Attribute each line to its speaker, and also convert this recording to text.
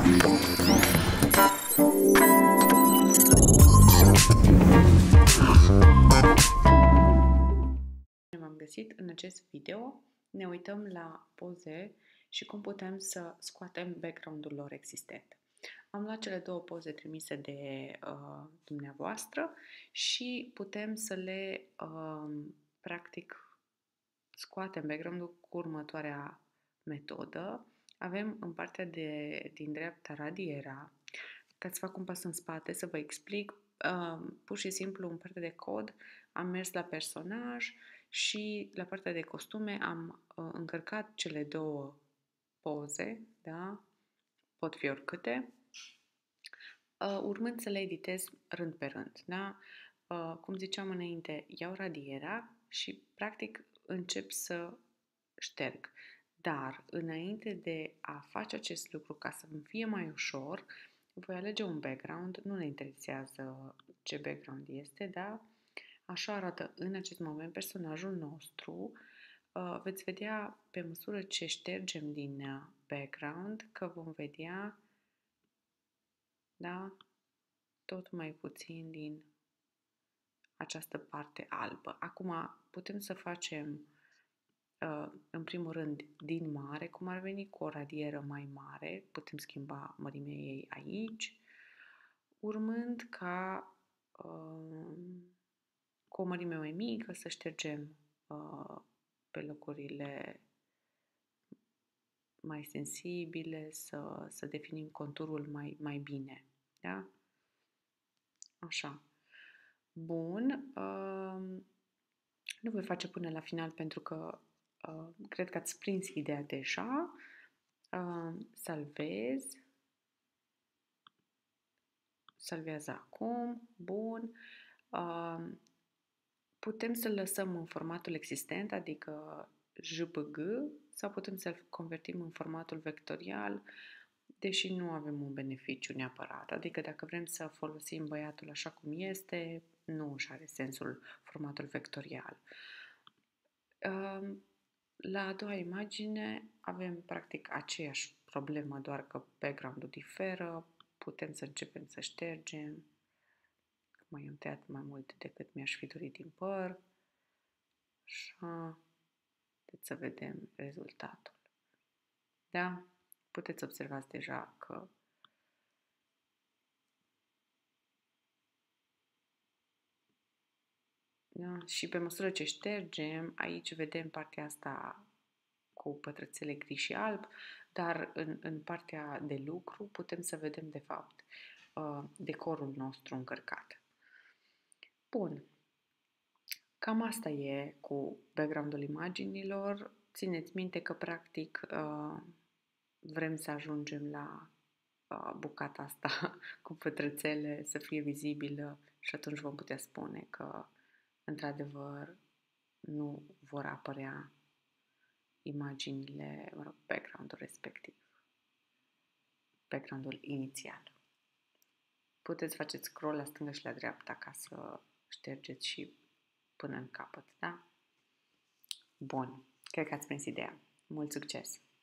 Speaker 1: M-am găsit în acest video, ne uităm la poze și cum putem să scoatem background-ul lor existent. Am luat cele două poze trimise de dumneavoastră și putem să le, practic, scoatem background-ul cu următoarea metodă. Avem în partea din dreapta radiera. Ca să fac un pas în spate, să vă explic, pur și simplu în partea de cod am mers la personaj și la partea de costume am încărcat cele două poze, da? Pot fi oricâte, urmând să le editez rând pe rând. Da? Cum ziceam înainte, iau radiera și practic încep să șterg. Dar înainte de a face acest lucru, ca să îmi fie mai ușor, voi alege un background, nu ne interesează ce background este, da? Așa arată în acest moment personajul nostru. Veți vedea pe măsură ce ștergem din background că vom vedea, da, tot mai puțin din această parte albă. Acum putem să facem în primul rând din mare, cum ar veni cu o radieră mai mare, putem schimba mărimea ei aici, urmând ca cu o mărime mai mică să ștergem pe locurile mai sensibile, să definim conturul mai bine. Da? Așa. Bun. Nu voi face până la final pentru că cred că ați prins ideea deja. Salvez. Salvează acum. Bun. Putem să-l lăsăm în formatul existent, adică JPG, sau putem să-l convertim în formatul vectorial, deși nu avem un beneficiu neapărat. Adică dacă vrem să folosim băiatul așa cum este, nu își are sensul formatul vectorial. La a doua imagine avem practic aceeași problemă, doar că background-ul diferă. Putem să începem să ștergem. Mai am tăiat mai mult decât mi-aș fi dorit din păr. Așa. Deci să vedem rezultatul. Da? Puteți observați deja că da? Și pe măsură ce ștergem, aici vedem partea asta cu pătrățele gri și alb, dar în partea de lucru putem să vedem de fapt decorul nostru încărcat. Bun. Cam asta e cu background-ul imaginilor. Țineți minte că practic vrem să ajungem la bucata asta cu pătrățele să fie vizibilă și atunci vom putea spune că într-adevăr nu vor apărea imaginile, background-ul respectiv, background-ul inițial. Puteți face scroll la stânga și la dreapta ca să ștergeți și până în capăt, da? Bun, cred că ați prins ideea. Mult succes!